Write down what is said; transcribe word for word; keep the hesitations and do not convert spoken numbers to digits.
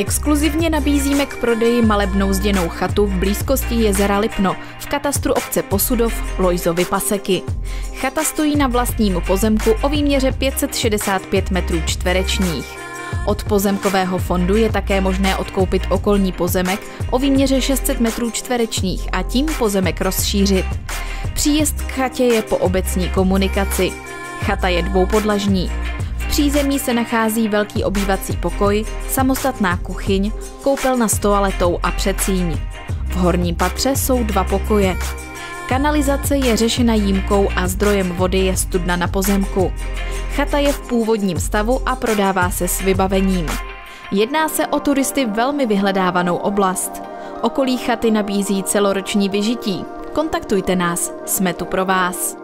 Exkluzivně nabízíme k prodeji malebnou zděnou chatu v blízkosti jezera Lipno v katastru obce Posudov Lojzovy Paseky. Chata stojí na vlastním pozemku o výměře pět set šedesát pět metrů čtverečních. Od pozemkového fondu je také možné odkoupit okolní pozemek o výměře šest set metrů čtverečních a tím pozemek rozšířit. Příjezd k chatě je po obecní komunikaci. Chata je dvoupodlažní. V přízemí se nachází velký obývací pokoj, samostatná kuchyň, koupelna s toaletou a předsíň. V horním patře jsou dva pokoje. Kanalizace je řešena jímkou a zdrojem vody je studna na pozemku. Chata je v původním stavu a prodává se s vybavením. Jedná se o turisty velmi vyhledávanou oblast. Okolí chaty nabízí celoroční vyžití. Kontaktujte nás, jsme tu pro vás.